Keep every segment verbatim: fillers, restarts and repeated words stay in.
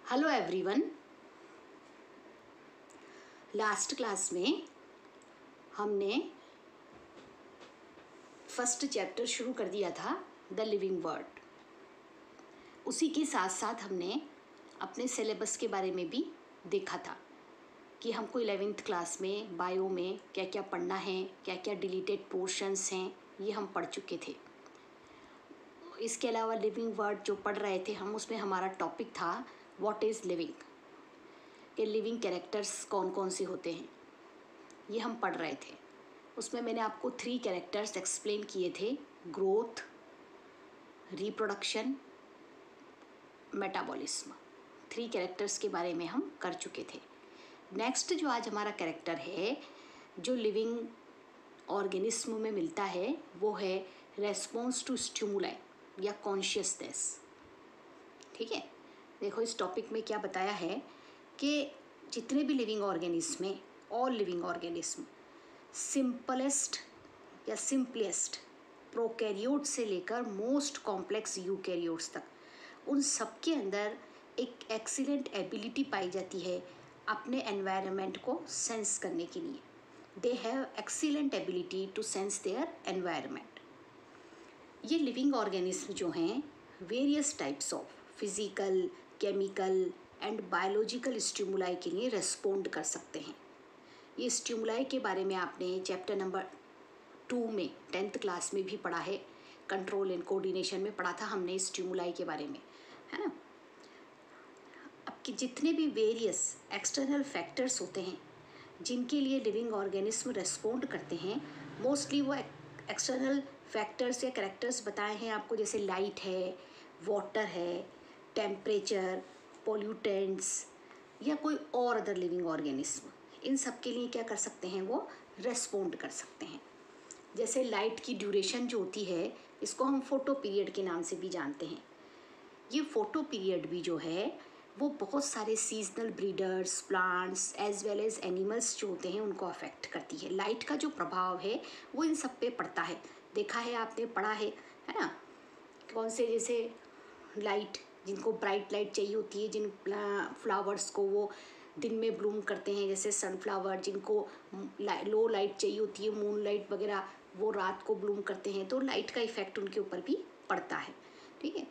Hello everyone. Last class में हमने first chapter शुरू कर दिया था, द लिविंग वर्ड। उसी के साथ साथ हमने अपने सिलेबस के बारे में भी देखा था कि हमको इलेवेंथ क्लास में बायो में क्या क्या पढ़ना है, क्या क्या डिलीटेड पोर्शंस हैं, ये हम पढ़ चुके थे। इसके अलावा लिविंग वर्ड जो पढ़ रहे थे हम, उसमें हमारा टॉपिक था व्हाट इज़ लिविंग, के लिविंग कैरेक्टर्स कौन कौन से होते हैं, ये हम पढ़ रहे थे। उसमें मैंने आपको थ्री कैरेक्टर्स एक्सप्लेन किए थे, growth, reproduction, metabolism. Three characters के बारे में हम कर चुके थे। नेक्स्ट जो आज हमारा कैरेक्टर है जो लिविंग ऑर्गेनिज्म में मिलता है वो है रेस्पॉन्स टू स्टिमुलाई या कॉन्शियसनेस। ठीक है, देखो इस टॉपिक में क्या बताया है कि जितने भी लिविंग ऑर्गेनिज्म में, ऑल लिविंग ऑर्गेनिज्म सिंपलेस्ट या सिंपलेस्ट प्रोकैरियोट से लेकर मोस्ट कॉम्प्लेक्स यूकैरियोट्स तक, उन सब के अंदर एक एक्सीलेंट एबिलिटी पाई जाती है अपने एनवायरनमेंट को सेंस करने के लिए। They have excellent ability to sense their environment. ये लिविंग ऑर्गेनिज्म जो हैं various types of physical, chemical and biological stimuli के लिए रेस्पोंड कर सकते हैं। ये स्टिमुलाई के बारे में आपने चैप्टर नंबर टू में टेंथ क्लास में भी पढ़ा है, कंट्रोल एंड कोऑर्डिनेशन में पढ़ा था हमने स्टिमुलाई के बारे में, है ना। अब कि जितने भी वेरियस एक्सटर्नल फैक्टर्स होते हैं जिनके लिए लिविंग ऑर्गेनिज्म रेस्पोंड करते हैं, मोस्टली वो एक्सटर्नल फैक्टर्स या कैरेक्टर्स बताए हैं आपको, जैसे लाइट है, वाटर है, टेम्परेचर, पोल्यूटेंट्स या कोई और अदर लिविंग ऑर्गेनिज्म। इन सब के लिए क्या कर सकते हैं, वो रेस्पोंड कर सकते हैं। जैसे लाइट की ड्यूरेशन जो होती है, इसको हम फोटो पीरियड के नाम से भी जानते हैं। ये फोटो पीरियड भी जो है वो बहुत सारे seasonal breeders, plants as well as animals जो होते हैं उनको अफेक्ट करती है। लाइट का जो प्रभाव है वो इन सब पे पड़ता है। देखा है आपने, पढ़ा है, है ना। कौन से, जैसे लाइट जिनको ब्राइट लाइट चाहिए होती है, जिन फ्लावर्स को वो दिन में ब्लूम करते हैं, जैसे सनफ्लावर, जिनको लो लाइट चाहिए होती है, मून लाइट वगैरह, वो रात को ब्लूम करते हैं, तो लाइट का इफेक्ट उनके ऊपर भी पड़ता है। ठीक है,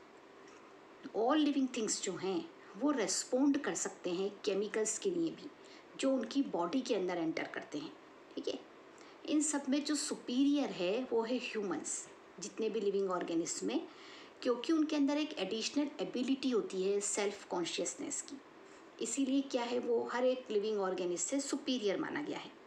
ऑल लिविंग थिंग्स जो हैं वो रेस्पोंड कर सकते हैं केमिकल्स के लिए भी जो उनकी बॉडी के अंदर एंटर करते हैं। ठीक है, इन सब में जो सुपीरियर है वो है ह्यूमंस, जितने भी लिविंग ऑर्गेनिज्म में, क्योंकि उनके अंदर एक एडिशनल एबिलिटी होती है सेल्फ कॉन्शियसनेस की। इसीलिए क्या है, वो हर एक लिविंग ऑर्गेनिज्म से सुपीरियर माना गया है।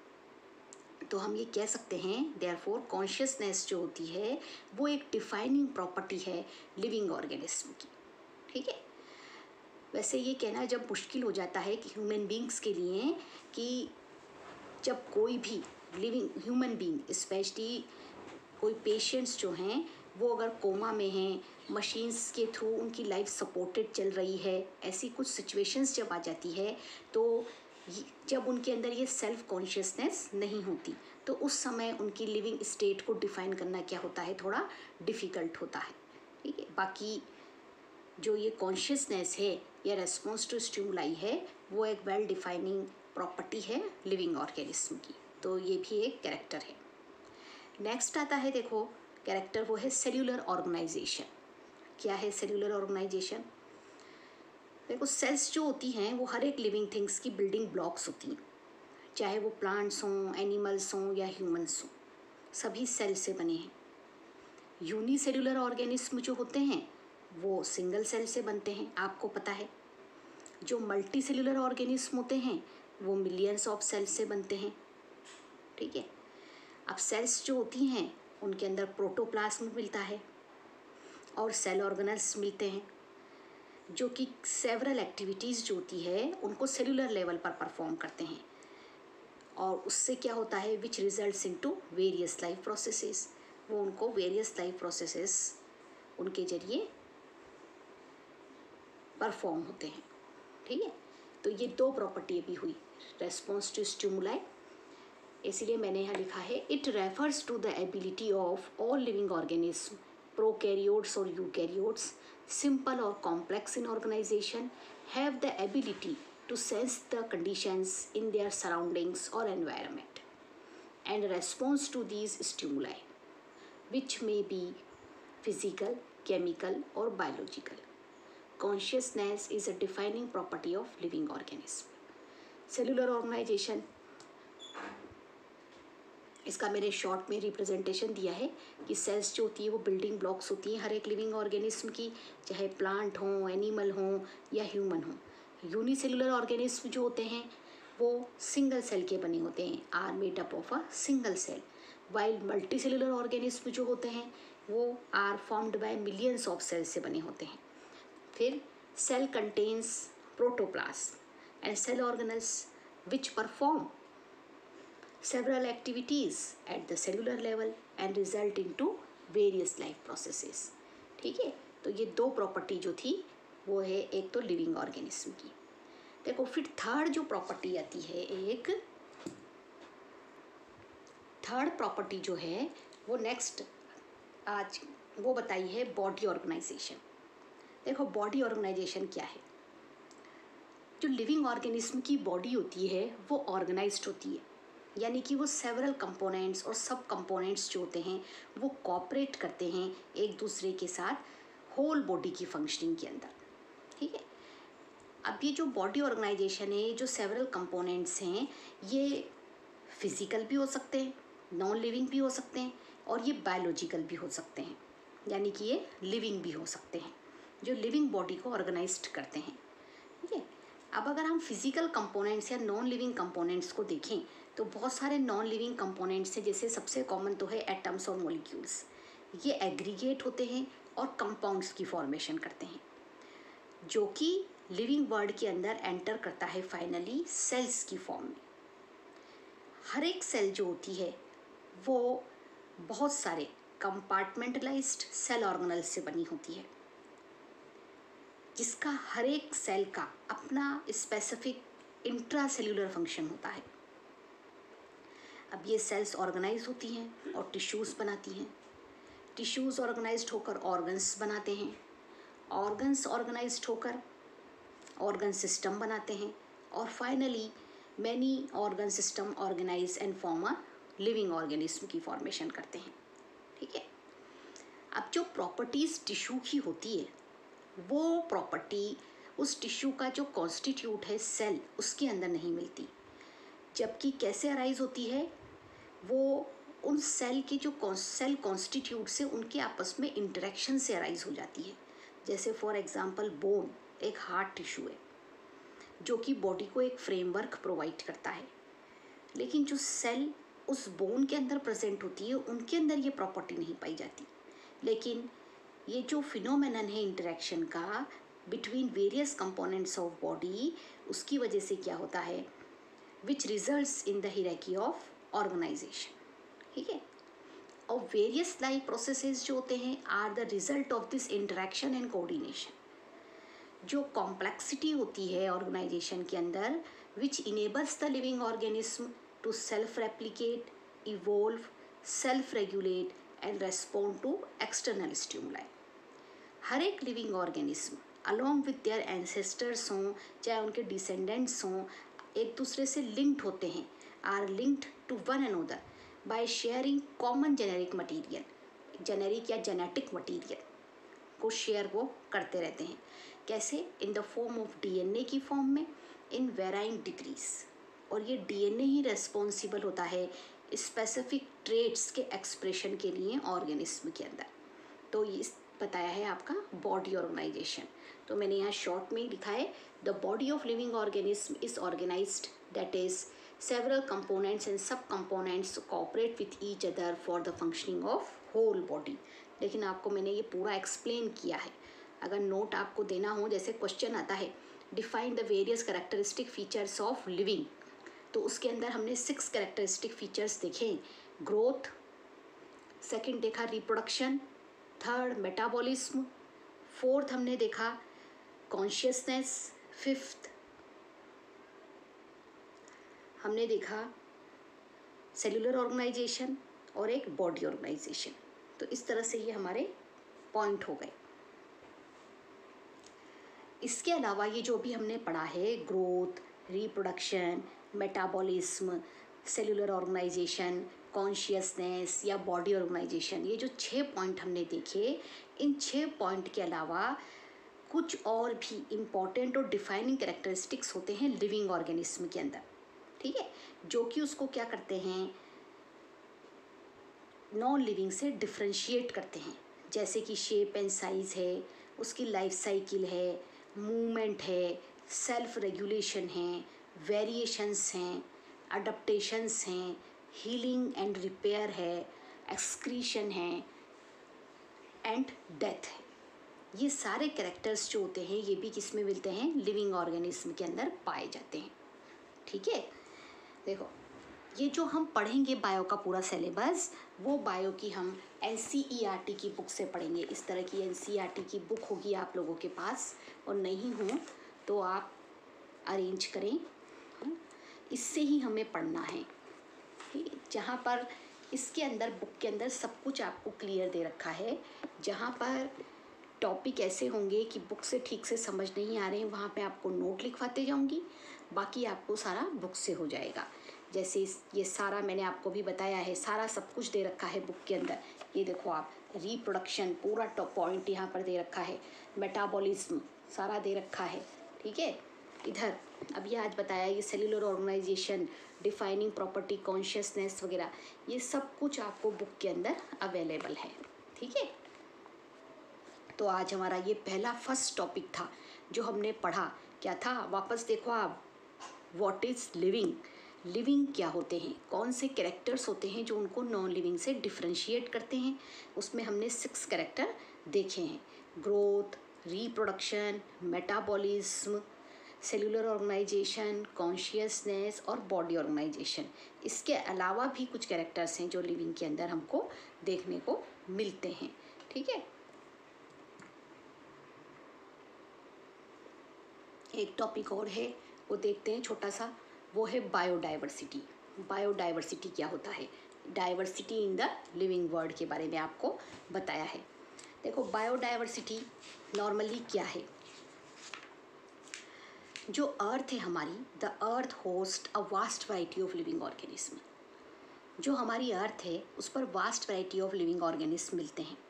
तो हम ये कह सकते हैं देयरफॉर कॉन्शियसनेस जो होती है वो एक डिफाइनिंग प्रॉपर्टी है लिविंग ऑर्गेनिज्म की। ठीक है, वैसे ये कहना जब मुश्किल हो जाता है कि ह्यूमन बींग्स के लिए, कि जब कोई भी लिविंग ह्यूमन बींग, स्पेशली कोई पेशेंट्स जो हैं वो अगर कोमा में हैं, मशीन्स के थ्रू उनकी लाइफ सपोर्टेड चल रही है, ऐसी कुछ सिचुएशंस जब आ जाती है, तो जब उनके अंदर ये सेल्फ कॉन्शियसनेस नहीं होती, तो उस समय उनकी लिविंग स्टेट को डिफाइन करना क्या होता है, थोड़ा डिफ़िकल्ट होता है। ठीक है, बाकी जो ये कॉन्शियसनेस है या रेस्पॉन्स टू स्टिमुलाई है वो एक वेल डिफाइनिंग प्रॉपर्टी है लिविंग ऑर्गेनिज्म की, तो ये भी एक कैरेक्टर है। नेक्स्ट आता है, देखो कैरेक्टर वो है सेल्यूलर ऑर्गेनाइजेशन। क्या है सेल्यूलर ऑर्गेनाइजेशन? देखो सेल्स जो होती हैं वो हर एक लिविंग थिंग्स की बिल्डिंग ब्लॉक्स होती हैं, चाहे वो प्लांट्स हों, एनिमल्स हों या ह्यूमंस हों, सभी सेल से बने हैं। यूनिसेल्यूलर ऑर्गेनिज्म जो होते हैं वो सिंगल सेल से बनते हैं, आपको पता है। जो मल्टी सेल्यूलर ऑर्गेनिज्म होते हैं वो मिलियंस ऑफ सेल्स से बनते हैं। ठीक है, अब सेल्स जो होती हैं उनके अंदर प्रोटोप्लाज्म मिलता है और सेल ऑर्गेनल्स मिलते हैं, जो कि सेवरल एक्टिविटीज़ जो होती है उनको सेलुलर लेवल पर परफॉर्म करते हैं, और उससे क्या होता है, which results into various life processes. वो उनको वेरियस लाइफ प्रोसेसेस उनके जरिए परफॉर्म होते हैं। ठीक है, तो ये दो प्रॉपर्टी अभी हुई, रेस्पॉन्स टू स्टिमुलाई। इसीलिए मैंने यहाँ लिखा है, it refers to the ability of all living organism prokaryotes or eukaryotes, simple or complex in organization, have the ability to sense the conditions in their surroundings or environment and response to these stimuli, which may be physical, chemical, or biological. Consciousness is a defining property of living organism. Cellular organization, इसका मैंने short में representation दिया है कि sales जो होती है वो बिल्डिंग ब्लॉक्स होती हैं हर एक लिविंग ऑर्गेनिज्म की, चाहे प्लांट हो, एनिमल हो या ह्यूमन हो. यूनिसेलुलर ऑर्गेनिज्म जो होते हैं वो सिंगल सेल के बने होते हैं, are made up of a single cell, while multicellular organism जो होते हैं वो are formed by millions of cells से बने होते हैं. फिर cell contains protoplasm and cell organelles which perform several activities at the cellular level and result into various life processes. ठीक है, तो ये दो प्रॉपर्टी जो थी वो है एक तो लिविंग ऑर्गेनिज्म की. देखो फिर थर्ड जो प्रॉपर्टी आती है, एक थर्ड प्रॉपर्टी जो है वो नेक्स्ट आज वो बताई है बॉडी ऑर्गेनाइजेशन. देखो बॉडी ऑर्गेनाइजेशन क्या है. जो लिविंग ऑर्गेनिज्म की बॉडी होती है वो ऑर्गेनाइज्ड होती है, यानी कि वो सेवरल कंपोनेंट्स और सब कंपोनेंट्स जो होते हैं वो कॉपरेट करते हैं एक दूसरे के साथ होल बॉडी की फंक्शनिंग के अंदर. ठीक है, अब ये जो बॉडी ऑर्गेनाइजेशन है, जो सेवरल कंपोनेंट्स हैं, ये फिजिकल भी हो सकते हैं, नॉन लिविंग भी हो सकते हैं और ये बायोलॉजिकल भी हो सकते हैं, यानी कि ये लिविंग भी हो सकते हैं, जो लिविंग बॉडी को ऑर्गेनाइज्ड करते हैं. ठीक है, अब अगर हम फिजिकल कंपोनेंट्स या नॉन लिविंग कंपोनेंट्स को देखें तो बहुत सारे नॉन लिविंग कंपोनेंट्स हैं, जैसे सबसे कॉमन तो है एटम्स और मॉलिक्यूल्स. ये एग्रीगेट होते हैं और कंपाउंड्स की फॉर्मेशन करते हैं, जो कि लिविंग वर्ल्ड के अंदर एंटर करता है फाइनली सेल्स की फॉर्म में. हर एक सेल जो होती है वो बहुत सारे कंपार्टमेंटलाइज्ड सेल ऑर्गेनल्स से बनी होती है, जिसका हर एक सेल का अपना स्पेसिफिक इंट्रासेल्यूलर फंक्शन होता है. अब ये सेल्स ऑर्गेनाइज होती हैं और टिश्यूज़ बनाती हैं. टिश्यूज़ ऑर्गेनाइज्ड होकर ऑर्गन्स बनाते हैं, ऑर्गन्स ऑर्गेनाइज्ड होकर ऑर्गन सिस्टम बनाते हैं और finally many organ system organise and form a living organism की फॉर्मेशन करते हैं. ठीक है, अब जो प्रॉपर्टीज़ टिश्यू की होती है वो प्रॉपर्टी उस टिश्यू का जो कॉन्स्टिट्यूट है सेल, उसके अंदर नहीं मिलती, जबकि कैसे अराइज होती है वो उन सेल के जो सेल कॉन्स्टिट्यूट से उनके आपस में इंटरेक्शन से अराइज हो जाती है. जैसे फॉर एग्जांपल बोन एक हार्ड टिश्यू है जो कि बॉडी को एक फ्रेमवर्क प्रोवाइड करता है, लेकिन जो सेल उस बोन के अंदर प्रेजेंट होती है उनके अंदर ये प्रॉपर्टी नहीं पाई जाती. लेकिन ये जो फिनोमेनन है इंटरेक्शन का between various components of body, उसकी वजह से क्या होता है, which results in the hierarchy of organisation. ठीक है, और वेरियस लाइफ प्रोसेसेस जो होते हैं are the result of this interaction and coordination. जो कॉम्प्लेक्सिटी होती है ऑर्गेनाइजेशन के अंदर which enables the living organism to self replicate, evolve, self regulate and respond to external stimuli. हर एक living organism along with their ancestors हों चाहे उनके डिसेंडेंट्स हों, एक दूसरे से लिंक्ड होते हैं, are linked to one another by sharing common generic material. Generic या जेनेटिक मटीरियल को शेयर वो करते रहते हैं. कैसे? In the form of DNA की फॉर्म में इन वेराइंग डिग्रीज. और ये डीएनए ही रेस्पॉन्सिबल होता है स्पेसिफिक ट्रेट्स के एक्सप्रेशन के लिए ऑर्गेनिज्म के अंदर. तो ये बताया है आपका बॉडी ऑर्गेनाइजेशन. तो मैंने यहाँ शॉर्ट में लिखा है the body of living organism is organised, that is several components and sub components cooperate with each other for the functioning of whole body. लेकिन आपको मैंने ये पूरा एक्सप्लेन किया है. अगर नोट आपको देना हो, जैसे क्वेश्चन आता है define the various characteristic features of living, तो उसके अंदर हमने सिक्स कैरेक्टरिस्टिक फीचर्स देखे. ग्रोथ, सेकंड देखा रिप्रोडक्शन, थर्ड मेटाबॉलिज्म, फोर्थ हमने देखा कॉन्शियसनेस, फिफ्थ हमने देखा सेलुलर ऑर्गेनाइजेशन और एक बॉडी ऑर्गेनाइजेशन. तो इस तरह से ये हमारे पॉइंट हो गए। इसके अलावा ये जो भी हमने पढ़ा है, growth, reproduction, metabolism, cellular organisation, consciousness या बॉडी ऑर्गेनाइजेशन, ये जो छः पॉइंट हमने देखे, इन छः पॉइंट के अलावा कुछ और भी इम्पॉर्टेंट और डिफाइनिंग कैरेक्टरिस्टिक्स होते हैं लिविंग ऑर्गेनिज्म के अंदर, ठीक है, जो कि उसको क्या करते हैं, नॉन लिविंग से डिफ्रेंशिएट करते हैं। जैसे कि शेप एंड साइज है, उसकी लाइफ साइकिल है, मूवमेंट है, सेल्फ रेगुलेशन है, वेरिएशंस हैं, अडप्टेशंस हैं, हीलिंग एंड रिपेयर है, एक्सक्रीशन है एंड डेथ है। ये सारे कैरेक्टर्स जो होते हैं ये भी किस में मिलते हैं, लिविंग ऑर्गेनिज्म के अंदर पाए जाते हैं, ठीक है। देखो ये जो हम पढ़ेंगे बायो का पूरा सिलेबस, वो बायो की हम N C E R T की बुक से पढ़ेंगे। इस तरह की N C E R T की बुक होगी आप लोगों के पास, और नहीं हो तो आप अरेंज करें, इससे ही हमें पढ़ना है, जहाँ पर इसके अंदर बुक के अंदर सब कुछ आपको क्लियर दे रखा है। जहाँ पर टॉपिक ऐसे होंगे कि बुक से ठीक से समझ नहीं आ रहे हैं, वहाँ पे आपको नोट लिखवाते जाऊँगी, बाकी आपको सारा बुक से हो जाएगा। जैसे ये सारा मैंने आपको भी बताया है, सारा सब कुछ दे रखा है बुक के अंदर। ये देखो आप, रिप्रोडक्शन पूरा टॉप पॉइंट यहाँ पर दे रखा है, मेटाबॉलिज्म सारा दे रखा है, ठीक है। इधर अभी आज बताया ये cellular organisation, defining property, consciousness वगैरह, ये सब कुछ आपको बुक के अंदर अवेलेबल है, ठीक है। तो आज हमारा ये पहला फर्स्ट टॉपिक था जो हमने पढ़ा। क्या था, वापस देखो आप, व्हाट इज़ लिविंग, लिविंग क्या होते हैं, कौन से कैरेक्टर्स होते हैं जो उनको नॉन लिविंग से डिफ्रेंशिएट करते हैं। उसमें हमने सिक्स कैरेक्टर देखे हैं, growth, reproduction, metabolism, cellular organisation, consciousness और बॉडी ऑर्गेनाइजेशन। इसके अलावा भी कुछ कैरेक्टर्स हैं जो लिविंग के अंदर हमको देखने को मिलते हैं, ठीक है। एक टॉपिक और है, वो देखते हैं छोटा सा, वो है बायोडाइवर्सिटी। बायोडाइवर्सिटी क्या होता है, diversity in the living world के बारे में आपको बताया है। देखो बायोडाइवर्सिटी नॉर्मली क्या है, जो अर्थ है हमारी, the earth host a vast variety of living organism. जो हमारी अर्थ है उस पर vast variety of living organism मिलते हैं।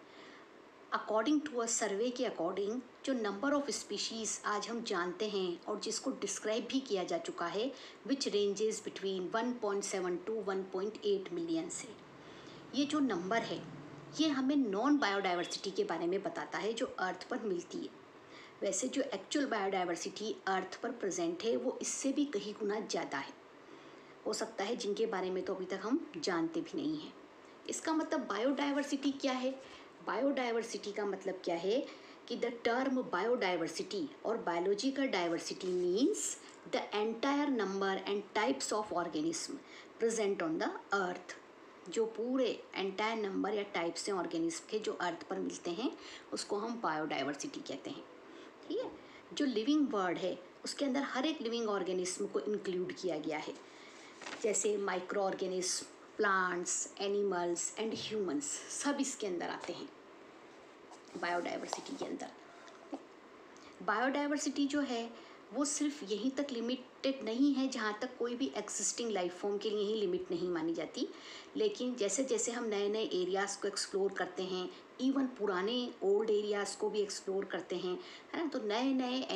अकॉर्डिंग टू अ सर्वे के अकॉर्डिंग जो नंबर ऑफ स्पीशीज़ आज हम जानते हैं और जिसको डिस्क्राइब भी किया जा चुका है, which ranges between one point seven to one point eight million से, ये जो नंबर है ये हमें नॉन बायोडाइवर्सिटी के बारे में बताता है जो अर्थ पर मिलती है। वैसे जो एक्चुअल बायोडाइवर्सिटी अर्थ पर प्रेजेंट है वो इससे भी कहीं गुना ज़्यादा है, हो सकता है जिनके बारे में तो अभी तक हम जानते भी नहीं हैं। इसका मतलब बायोडाइवर्सिटी क्या है, बायोडाइवर्सिटी का मतलब क्या है कि द टर्म बायोडाइवर्सिटी और biological diversity means the entire number and types of organism present on the earth. जो पूरे एंटायर नंबर या टाइप्स से ऑर्गेनिज्म के जो अर्थ पर मिलते हैं उसको हम बायोडाइवर्सिटी कहते हैं, ठीक है। जो लिविंग वर्ल्ड है उसके अंदर हर एक लिविंग ऑर्गेनिज्म को इंक्लूड किया गया है, जैसे microorganism, plants, animals and humans, सब इसके अंदर आते हैं बायोडाइवर्सिटी के अंदर। बायोडाइवर्सिटी जो है वो सिर्फ यहीं तक लिमिटेड नहीं है जहाँ तक कोई भी एक्सिस्टिंग लाइफ फॉर्म के लिए ही लिमिट नहीं मानी जाती, लेकिन जैसे जैसे हम नए नए एरियाज़ को एक्सप्लोर करते हैं, इवन पुराने ओल्ड एरियाज़ को भी एक्सप्लोर करते हैं, है ना, तो नए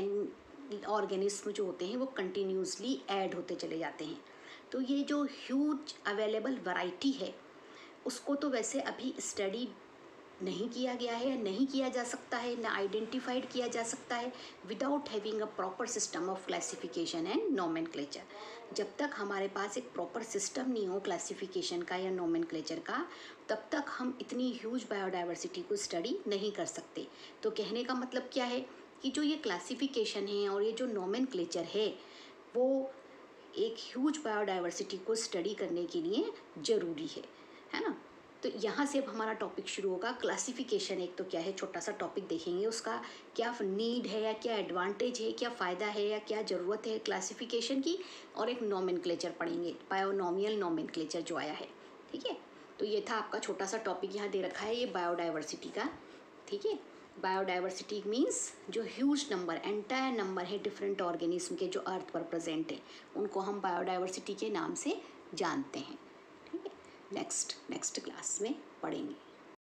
नए ऑर्गेनिज्म जो होते हैं वो कंटिन्यूसली ऐड होते चले जाते हैं। तो ये जो ह्यूज अवेलेबल वैरायटी है उसको तो वैसे अभी स्टडी नहीं किया गया है, नहीं किया जा सकता है, ना आइडेंटिफाइड किया जा सकता है without having a proper system of classification and nomenclature. जब तक हमारे पास एक प्रॉपर सिस्टम नहीं हो क्लासिफिकेशन का या नोमेनक्लेचर का, तब तक हम इतनी ह्यूज बायोडाइवर्सिटी को स्टडी नहीं कर सकते। तो कहने का मतलब क्या है कि जो ये क्लासिफिकेशन है और ये जो नोमेनक्लेचर है वो एक ह्यूज बायोडाइवर्सिटी को स्टडी करने के लिए ज़रूरी है, है ना। तो यहाँ से अब हमारा टॉपिक शुरू होगा क्लासिफिकेशन। एक तो क्या है, छोटा सा टॉपिक देखेंगे, उसका क्या नीड है या क्या एडवांटेज है, क्या फ़ायदा है या क्या ज़रूरत है क्लासिफिकेशन की, और एक नोमेनक्लेचर पढ़ेंगे, बायोनोमियल नोमेनक्लेचर जो आया है, ठीक है। तो ये था आपका छोटा सा टॉपिक यहाँ दे रखा है, ये बायोडाइवर्सिटी का ठीक है। बायोडाइवर्सिटी मीन्स जो ह्यूज नंबर, एंटायर नंबर है डिफरेंट ऑर्गेनिज्म के जो अर्थ पर प्रेजेंट है, उनको हम बायोडाइवर्सिटी के नाम से जानते हैं, ठीक है। नेक्स्ट नेक्स्ट क्लास में पढ़ेंगे।